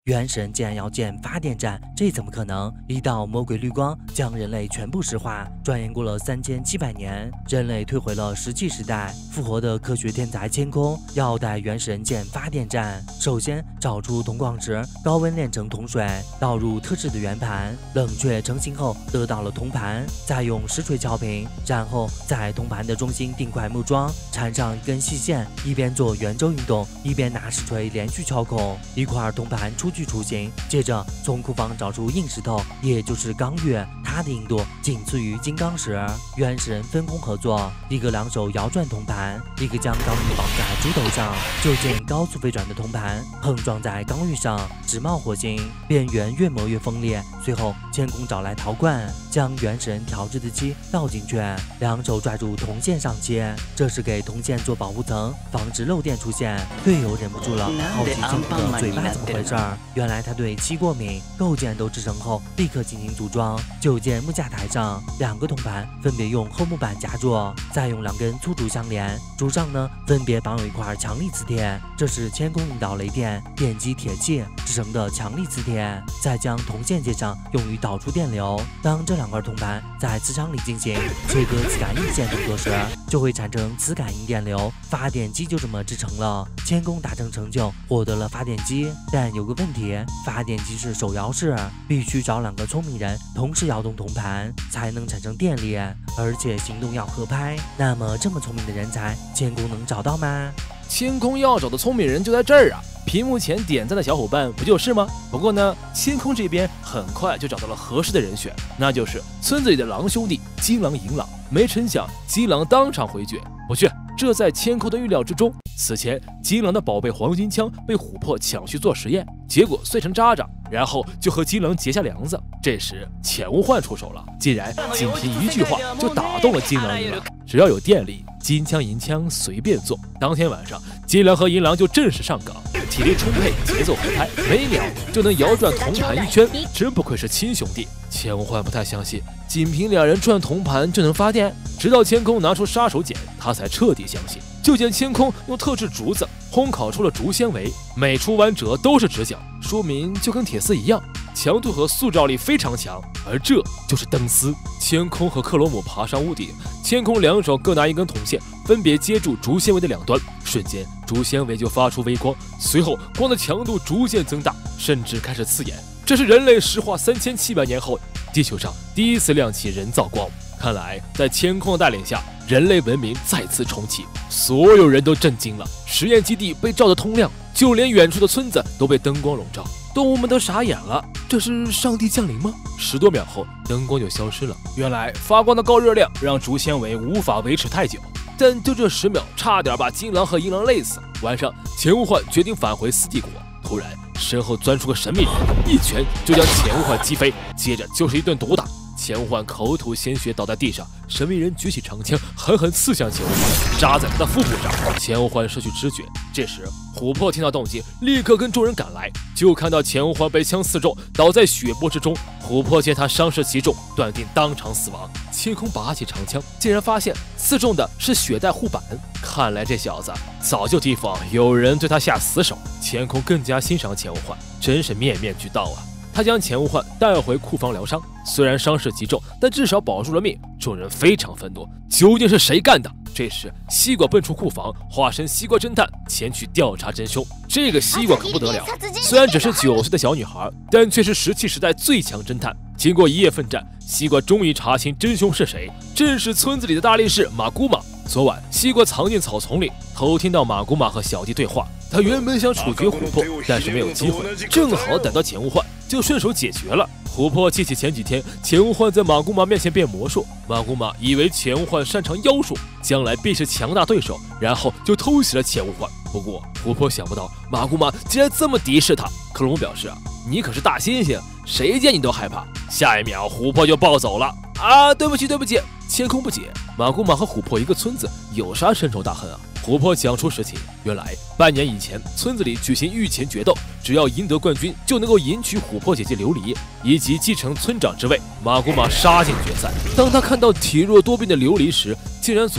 元神竟然要建发电站，这怎么可能？一道魔鬼绿光将人类全部石化。转眼过了3700年，人类退回了石器时代。复活的科学天才千空要带元神建发电站，首先找出铜矿石，高温炼成铜水，倒入特制的圆盘，冷却成型后得到了铜盘，再用石锤敲平，然后在铜盘的中心钉块木桩，缠上一根细线，一边做圆周运动，一边拿石锤连续敲孔，一块铜盘出具雏形。接着从库房找出硬石头，也就是钢玉，它的硬度仅次于金刚石。元神分工合作，一个两手摇转铜盘，一个将钢玉绑在竹头上，就见高速飞转的铜盘碰撞在钢玉上，直冒火星，边缘越磨越锋利。随后千空找来陶罐，将元神调制的漆倒进去，两手拽住铜线上切，这是给铜线做保护层，防止漏电出现。队友忍不住了，好奇千空的嘴巴怎么回事？原来他对漆过敏，构件都制成后立刻进行组装。就见木架台上2个铜盘分别用厚木板夹住，再用2根粗竹相连，竹上呢分别绑有一块强力磁铁，这是千空引导雷电电击铁器制成的强力磁铁，再将铜线接上，用于导出电流。当这2块铜盘在磁场里进行切割磁感应线动作时，就会产生磁感应电流，发电机就这么制成了。千空达成成就，获得了发电机，但有个问题，发电机是手摇式，必须找2个聪明人同时摇动铜盘才能产生电力，而且行动要合拍。那么这么聪明的人才，千空能找到吗？ 千空要找的聪明人就在这儿啊！屏幕前点赞的小伙伴不就是吗？不过呢，千空这边很快就找到了合适的人选，那就是村子里的狼兄弟金狼、银狼。没成想，金狼当场回绝，不去。这在千空的预料之中。此前，金狼的宝贝黄金枪被琥珀抢去做实验，结果碎成渣渣，然后就和金狼结下梁子。这时，钱无患出手了，竟然仅凭一句话就打动了金狼、银狼。只要有电力，金枪银枪随便做。当天晚上，金狼和银狼就正式上岗，体力充沛，节奏合拍，每秒就能摇转铜盘1圈，真不愧是亲兄弟。钱无患不太相信，仅凭2人转铜盘就能发电，直到千空拿出杀手锏，他才彻底相信。就见千空用特制竹子烘烤出了竹纤维，每处弯折都是直角，说明就跟铁丝一样，强度和塑造力非常强。而这就是灯丝。千空和克罗姆爬上屋顶，千空2手各拿1根铜线，分别接住竹纤维的2端，瞬间竹纤维就发出微光，随后光的强度逐渐增大，甚至开始刺眼。这是人类石化3700年后地球上第一次亮起人造光。看来在千空的带领下，人类文明再次重启，所有人都震惊了。实验基地被照得通亮，就连远处的村子都被灯光笼罩，动物们都傻眼了。这是上帝降临吗？10多秒后，灯光就消失了。原来发光的高热量让竹纤维无法维持太久，但就这10秒，差点把金狼和银狼累死。晚上，钱无患决定返回斯帝国，突然身后钻出个神秘人，一拳就将钱无患击飞，接着就是一顿毒打。钱无患口吐鲜血倒在地上，神秘人举起长枪狠狠刺向钱无患，扎在他的腹部上。钱无患失去知觉。这时琥珀听到动静，立刻跟众人赶来，就看到钱无患被枪刺中，倒在血泊之中。琥珀见他伤势极重，断定当场死亡。千空拔起长枪，竟然发现刺中的是血带护板，看来这小子早就提防有人对他下死手。千空更加欣赏钱无患，真是面面俱到啊！他将钱无患带回库房疗伤，虽然伤势极重，但至少保住了命。众人非常愤怒，究竟是谁干的？这时，西瓜奔出库房，化身西瓜侦探，前去调查真凶。这个西瓜可不得了，虽然只是9岁的小女孩，但却是石器时代最强侦探。经过1夜奋战，西瓜终于查清真凶是谁，正是村子里的大力士马姑玛。昨晚，西瓜藏进草丛里，偷听到马姑玛和小弟对话。他原本想处决琥珀，但是没有机会，正好逮到钱无患，就顺手解决了。琥珀记起前几天钱无患在马姑玛面前变魔术，马姑玛以为钱无患擅长妖术，将来必是强大对手，然后就偷袭了钱无患。不过琥珀想不到马姑玛竟然这么敌视他。克隆表示你可是大猩猩，谁见你都害怕。下一秒琥珀就暴走了。对不起。千空不解，马姑玛和琥珀一个村子，有啥深仇大恨啊？琥珀讲出实情，原来半年以前，村子里举行御前决斗，只要赢得冠军，就能够迎娶琥珀姐姐琉璃，以及继承村长之位。马姑玛杀进决赛，当他看到体弱多病的琉璃时，竟然诅咒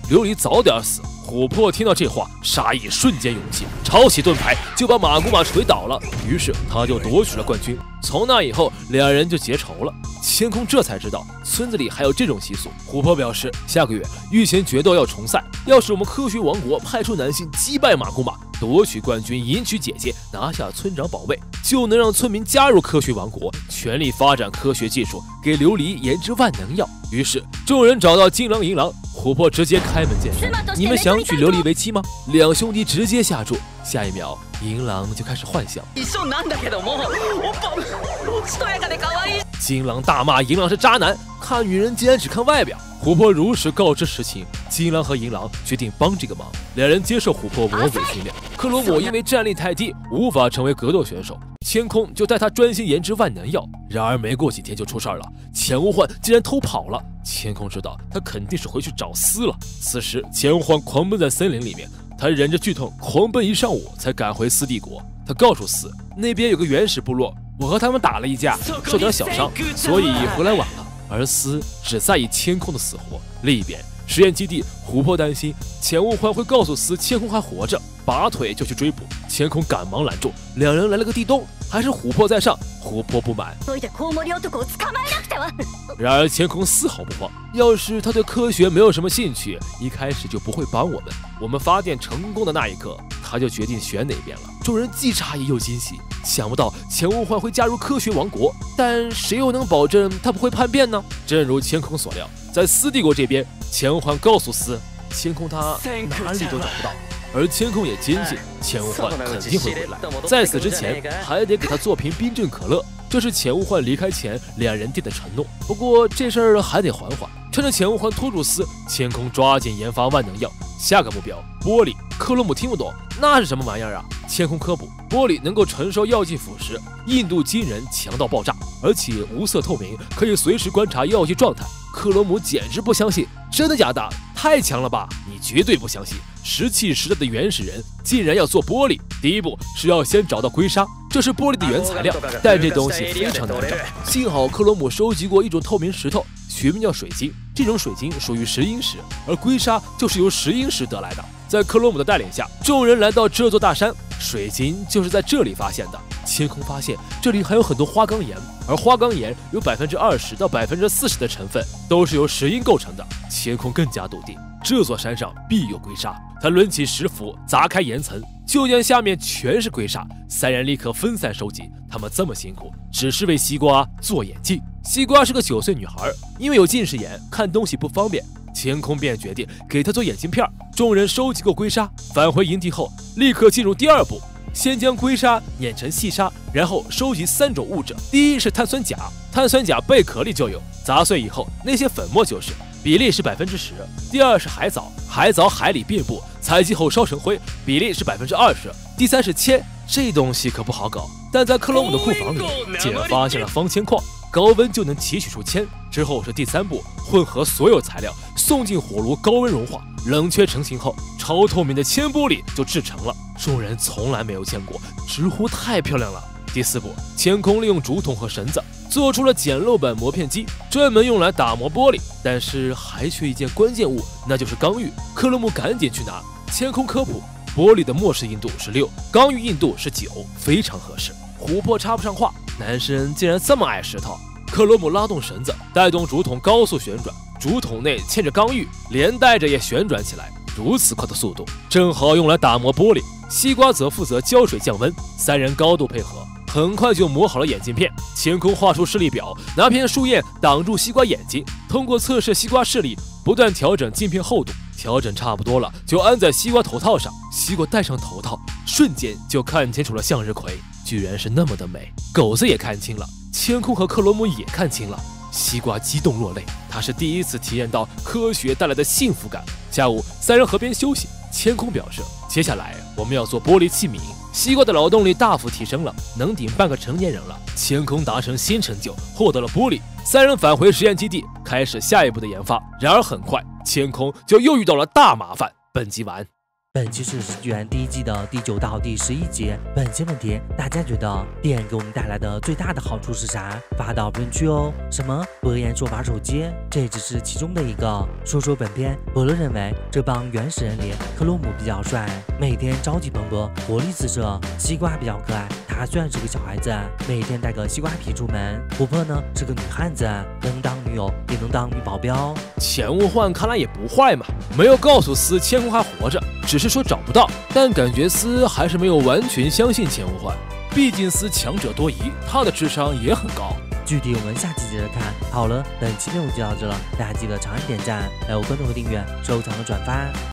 琉璃早点死。琥珀听到这话，杀意瞬间涌起，抄起盾牌就把马古马锤倒了。于是他就夺取了冠军。从那以后，两人就结仇了。千空这才知道村子里还有这种习俗。琥珀表示，下个月御前决斗要重赛，要是我们科学王国派出男性击败马古马，夺取冠军，迎娶姐姐，拿下村长宝位，就能让村民加入科学王国，全力发展科学技术，给琉璃研制万能药。于是众人找到金狼银狼，琥珀直接开门见山：你们想娶琉璃为妻吗？两兄弟直接下注。下一秒，银狼就开始幻想。金狼大骂银狼是渣男，看女人竟然只看外表。琥珀如实告知实情，金狼和银狼决定帮这个忙，两人接受琥珀魔鬼训练。克罗姆因为战力太低，无法成为格斗选手，千空就带他专心研制万能药。然而没过几天就出事了，钱无患竟然偷跑了。千空知道他肯定是回去找司了。此时钱无患狂奔在森林里面，他忍着剧痛狂奔一上午才赶回司帝国。他告诉司，那边有个原始部落，我和他们打了一架，受点小伤，所以回来晚了。而司只在意千空的死活。另一边实验基地，琥珀担心钱无患会告诉司千空还活着，拔腿就去追捕。千空赶忙拦住，两人来了个地洞，还是琥珀在上。琥珀不满，然而千空丝毫不慌，要是他对科学没有什么兴趣，一开始就不会帮我们。我们发电成功的那一刻，他就决定选哪边了。众人既诧异又惊喜，想不到钱无患会加入科学王国，但谁又能保证他不会叛变呢？正如千空所料，在司帝国这边，钱无患告诉司，千空他哪里都找不到。而千空也坚信钱无患肯定会回来，在此之前还得给他做瓶冰镇可乐，这是钱无患离开前两人定的承诺。不过这事儿还得缓缓。趁着钱无患拖住司，千空抓紧研发万能药。下个目标玻璃。克罗姆听不懂那是什么玩意儿啊？千空科普，玻璃能够承受药剂腐蚀，硬度惊人，强到爆炸，而且无色透明，可以随时观察药剂状态。克罗姆简直不相信，真的假的？太强了吧！你绝对不相信，石器时代的原始人竟然要做玻璃。第一步是要先找到硅砂，这是玻璃的原材料，但这东西非常难找。幸好克罗姆收集过一种透明石头，学名叫水晶，这种水晶属于石英石，而硅砂就是由石英石得来的。在克罗姆的带领下，众人来到这座大山，水晶就是在这里发现的。千空发现这里还有很多花岗岩，而花岗岩有20%到40%的成分都是由石英构成的。千空更加笃定，这座山上必有硅砂。他抡起石斧砸开岩层，就见下面全是硅砂。三人立刻分散收集，他们这么辛苦，只是为西瓜做眼镜。西瓜是个9岁女孩，因为有近视眼，看东西不方便。千空便决定给他做眼镜片。众人收集够硅砂，返回营地后，立刻进入第二步，先将硅砂碾成细沙，然后收集3种物质。第一是碳酸钾，碳酸钾贝壳里就有，砸碎以后那些粉末就是，比例是10%。第二是海藻，海藻海里遍布，采集后烧成灰，比例是20%。第三是铅，这东西可不好搞，但在克罗姆的库房里竟然发现了方铅矿，高温就能提取出铅。之后是第3步，混合所有材料，送进火炉高温融化，冷却成型后，超透明的铅玻璃就制成了。众人从来没有见过，直呼太漂亮了。第4步，千空利用竹筒和绳子做出了简陋版磨片机，专门用来打磨玻璃。但是还缺一件关键物，那就是钢玉。克罗姆赶紧去拿。千空科普，玻璃的末世硬度是6，钢玉硬度是9，非常合适。琥珀插不上话，男生竟然这么爱石头。克罗姆拉动绳子，带动竹筒高速旋转，竹筒内嵌着钢玉，连带着也旋转起来。如此快的速度，正好用来打磨玻璃。西瓜则负责浇水降温，三人高度配合，很快就磨好了眼镜片。千空画出视力表，拿片树叶挡住西瓜眼睛，通过测试西瓜视力，不断调整镜片厚度。调整差不多了，就安在西瓜头套上。西瓜戴上头套，瞬间就看清楚了向日葵，居然是那么的美。狗子也看清了，千空和克罗姆也看清了。西瓜激动落泪，他是第一次体验到科学带来的幸福感。下午，三人河边休息。千空表示，接下来我们要做玻璃器皿。西瓜的劳动力大幅提升了，能顶半个成年人了。千空达成新成就，获得了玻璃。三人返回实验基地，开始下一步的研发。然而很快，千空就又遇到了大麻烦。本集完。 本期是《史记》第1季的第9到第11集。本期问题，大家觉得电给我们带来的最大的好处是啥？发到评论区哦。什么？博言说玩手机，这只是其中的一个。说说本片，伯乐认为这帮原始人里，克洛姆比较帅，每天朝气蓬勃，活力四射；西瓜比较可爱，他虽然是个小孩子，每天带个西瓜皮出门。琥珀呢是个女汉子，能当女友，也能当女保镖。 钱无患看来也不坏嘛，没有告诉司千户还活着，只是说找不到，但感觉司还是没有完全相信钱无患，毕竟司强者多疑，他的智商也很高。 具体我们下期接着看。好了，本期内容就到这了，大家记得长按点赞、还有关注和订阅、收藏和转发。